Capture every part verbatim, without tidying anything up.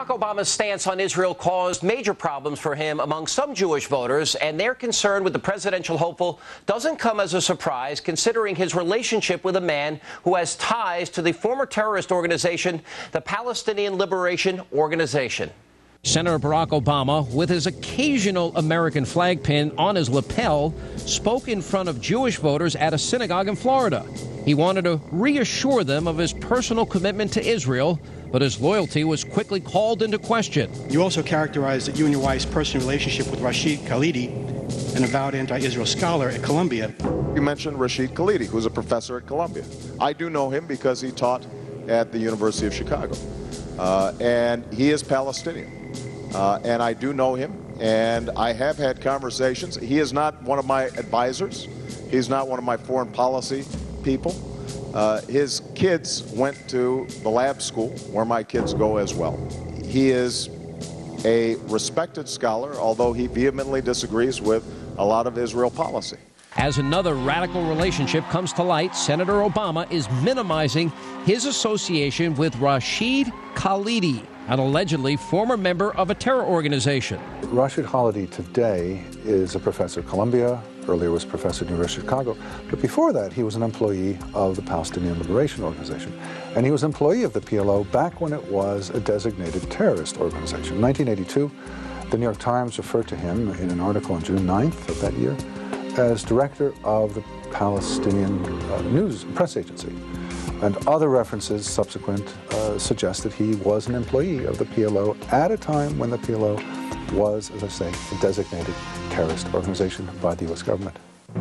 Barack Obama's stance on Israel caused major problems for him among some Jewish voters, and their concern with the presidential hopeful doesn't come as a surprise, considering his relationship with a man who has ties to the former terrorist organization, the Palestinian Liberation Organization. Senator Barack Obama, with his occasional American flag pin on his lapel, spoke in front of Jewish voters at a synagogue in Florida. He wanted to reassure them of his personal commitment to Israel, but his loyalty was quickly called into question. You also characterized that you and your wife's personal relationship with Rashid Khalidi, an avowed anti-Israel scholar at Columbia. You mentioned Rashid Khalidi, who's a professor at Columbia. I do know him because he taught at the University of Chicago, uh, and he is Palestinian. Uh, and I do know him, and I have had conversations. He is not one of my advisors. He's not one of my foreign policy people. Uh, his kids went to the lab school, where my kids go as well. He is a respected scholar, although he vehemently disagrees with a lot of Israel policy. As another radical relationship comes to light, Senator Obama is minimizing his association with Rashid Khalidi, an allegedly former member of a terror organization. Rashid Khalidi today is a professor at Columbia, earlier was professor at the University of Chicago, but before that he was an employee of the Palestinian Liberation Organization. And he was an employee of the P L O back when it was a designated terrorist organization. In nineteen eighty-two, the New York Times referred to him in an article on June ninth of that year as director of the Palestinian uh, News Press Agency. And other references subsequent uh, suggest that he was an employee of the P L O at a time when the P L O was, as I say, a designated terrorist organization by the U S government.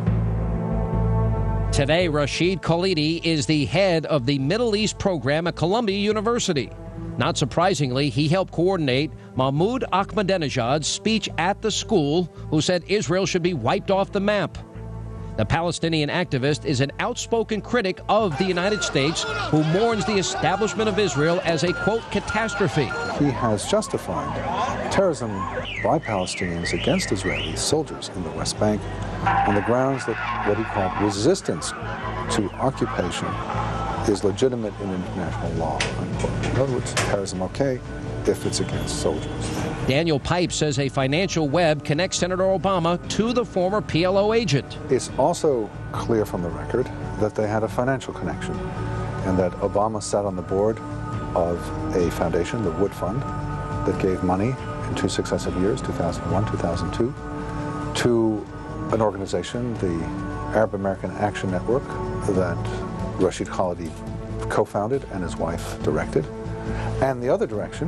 Today, Rashid Khalidi is the head of the Middle East program at Columbia University. Not surprisingly, he helped coordinate Mahmoud Ahmadinejad's speech at the school, who said Israel should be wiped off the map. The Palestinian activist is an outspoken critic of the United States who mourns the establishment of Israel as a, quote, catastrophe. He has justified terrorism by Palestinians against Israeli soldiers in the West Bank on the grounds that what he called resistance to occupation is legitimate in international law, unquote. In other words, terrorism okay if it's against soldiers. Daniel Pipes says a financial web connects Senator Obama to the former P L O agent. It's also clear from the record that they had a financial connection and that Obama sat on the board of a foundation, the Wood Fund, that gave money in two successive years, two thousand one, two thousand two, to an organization, the Arab American Action Network, that Rashid Khalidi co-founded and his wife directed. And the other direction,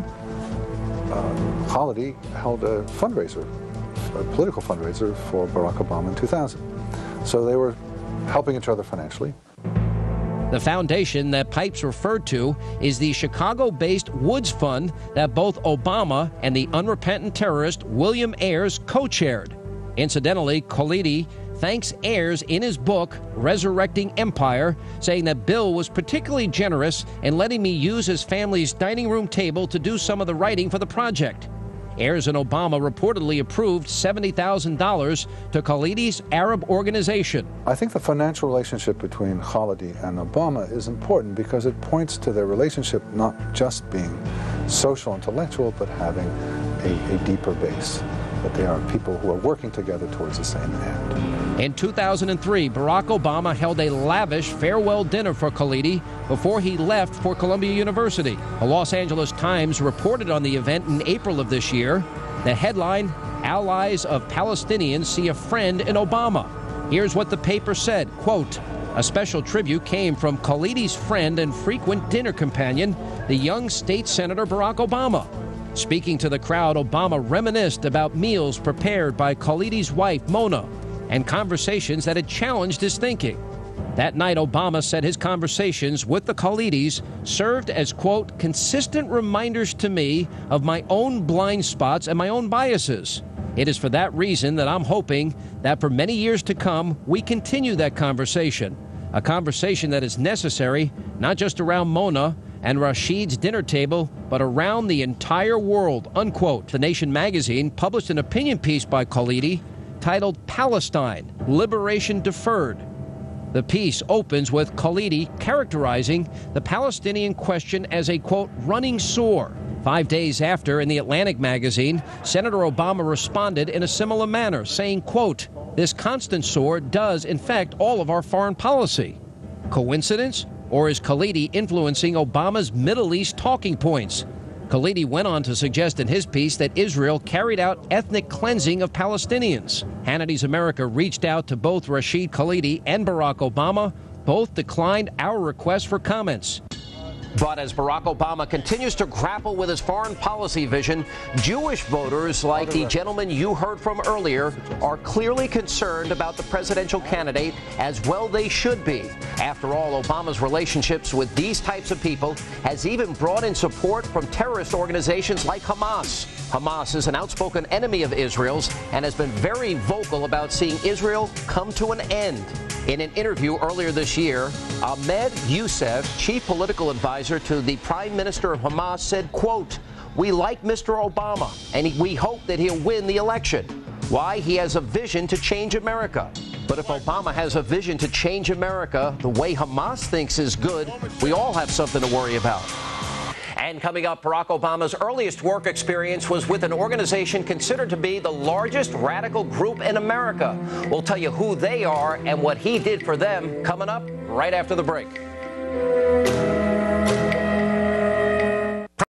uh, Khalidi held a fundraiser, a political fundraiser for Barack Obama in two thousand. So they were helping each other financially. The foundation that Pipes referred to is the Chicago-based Woods Fund that both Obama and the unrepentant terrorist William Ayers co-chaired. Incidentally, Khalidi thanks Ayers in his book, Resurrecting Empire, saying that Bill was particularly generous in letting me use his family's dining room table to do some of the writing for the project. Ayers and Obama reportedly approved seventy thousand dollars to Khalidi's Arab organization. I think the financial relationship between Khalidi and Obama is important because it points to their relationship not just being social, intellectual, but having a, a deeper base, that they are people who are working together towards the same end. In two thousand three, Barack Obama held a lavish farewell dinner for Khalidi before he left for Columbia University. The Los Angeles Times reported on the event in April of this year. The headline, Allies of Palestinians See a Friend in Obama. Here's what the paper said, quote, a special tribute came from Khalidi's friend and frequent dinner companion, the young state senator Barack Obama. Speaking to the crowd, Obama reminisced about meals prepared by Khalidi's wife, Mona, and conversations that had challenged his thinking. That night, Obama said his conversations with the Khalidis served as, quote, consistent reminders to me of my own blind spots and my own biases. It is for that reason that I'm hoping that for many years to come, we continue that conversation, a conversation that is necessary not just around Mona and Rashid's dinner table, but around the entire world, unquote. The Nation magazine published an opinion piece by Khalidi titled Palestine, Liberation Deferred. The piece opens with Khalidi characterizing the Palestinian question as a, quote, running sore, Five days after, in the Atlantic magazine, Senator Obama responded in a similar manner, saying, quote, "This constant sword does infect all of our foreign policy." Coincidence? Or is Khalidi influencing Obama's Middle East talking points? Khalidi went on to suggest in his piece that Israel carried out ethnic cleansing of Palestinians. Hannity's America reached out to both Rashid Khalidi and Barack Obama. Both declined our request for comments. But as Barack Obama continues to grapple with his foreign policy vision, Jewish voters like the gentleman you heard from earlier are clearly concerned about the presidential candidate, as well they should be. After all, Obama's relationships with these types of people has even brought in support from terrorist organizations like Hamas. Hamas is an outspoken enemy of Israel's and has been very vocal about seeing Israel come to an end. In an interview earlier this year, Ahmed Youssef, chief political advisor to the prime minister of Hamas, said, quote, "We like Mister Obama, and we hope that he'll win the election. Why? He has a vision to change America." But if Obama has a vision to change America the way Hamas thinks is good, we all have something to worry about. And coming up, Barack Obama's earliest work experience was with an organization considered to be the largest radical group in America. We'll tell you who they are and what he did for them coming up right after the break.